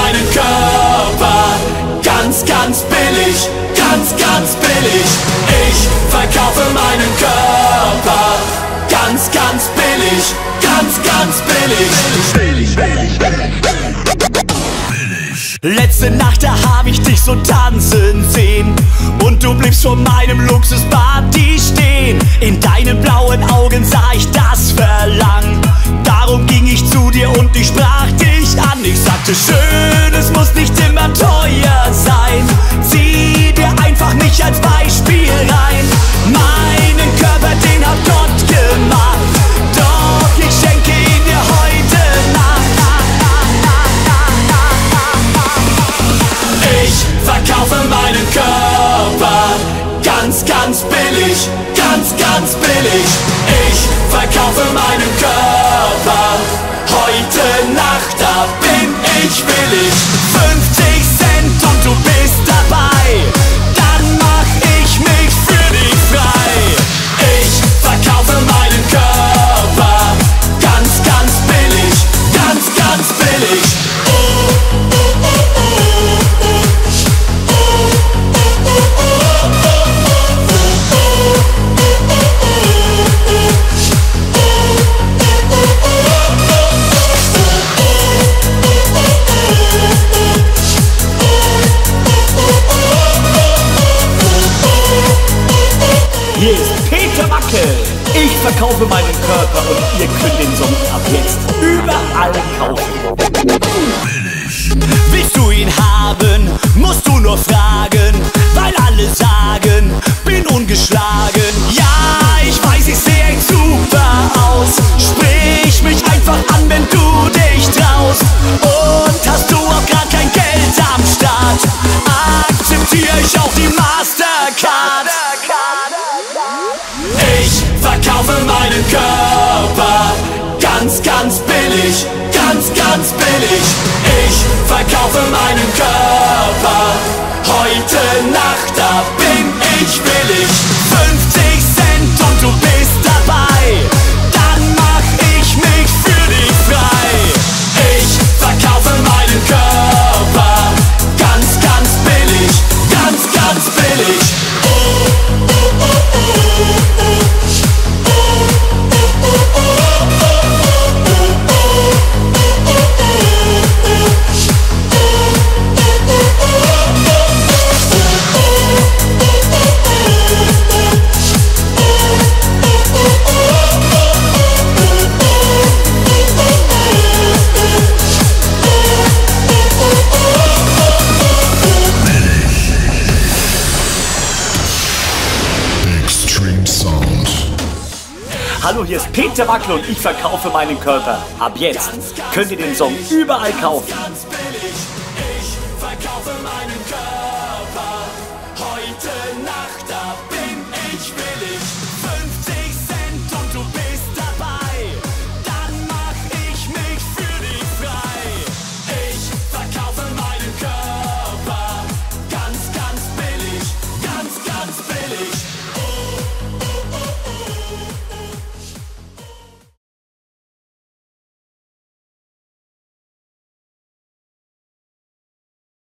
meinen Körper ganz, ganz billig, ganz, ganz billig. Ich verkaufe meinen Körper ganz, ganz billig, ganz, ganz billig. Letzte Nacht, da hab ich dich so tanzen sehen und du bliebst vor meinem Luxusparty stehen. In deinen blauen Augen sah ich das Verlangen. Darum ging ich zu dir und ich sprach dich an. Ich sagte, schön, es muss nicht immer teuer sein. Zieh dir einfach mich als Beispiel rein. Meinen Körper, den hat Gott gemacht, doch ich schenke ihn dir heute Nacht. Ich verkaufe meinen Körper ganz, ganz billig, ganz, ganz billig. Ich verkaufe meinen Körper heute Nacht, da bin ich willig. 50 Cent und du bist dabei, dann mach ich mich für dich frei. Ich verkaufe meinen Körper ganz, ganz billig, ganz, ganz billig. Hier ist Peter Wackel. Ich verkaufe meinen Körper und ihr könnt den Song ab jetzt überall kaufen. Willst du ihn haben, musst du nur fragen, weil alle sagen, bin ungeschlagen. Ja, ich weiß, ich sehe echt super aus. Sprich mich einfach an, wenn du dich traust. Und hast du auch grad kein Geld am Start, akzeptiere ich auch die Mastercard. Ich verkaufe meinen Körper ganz, ganz billig, ganz, ganz billig. Ich verkaufe meinen Körper heute Nacht, da bin ich willig. 50 Cent und du bist dabei, dann mach ich mich für dich frei. Ich verkaufe meinen Körper ganz, ganz billig, ganz, ganz billig. Hallo, hier ist Peter Wackel und ich verkaufe meinen Körper. Ab jetzt könnt ihr den Song überall kaufen. Ich verkaufe meinen Körper heute Nacht, da bin ich willig.